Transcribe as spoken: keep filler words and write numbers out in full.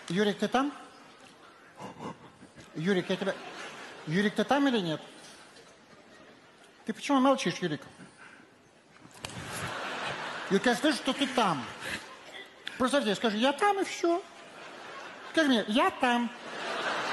Юрик, ты там? Юрик, я тебя... Юрик, ты там или нет? Ты почему молчишь, Юрик? Юрик, я слышу, что ты там. Просто скажи, я там и все. Скажи мне, я там.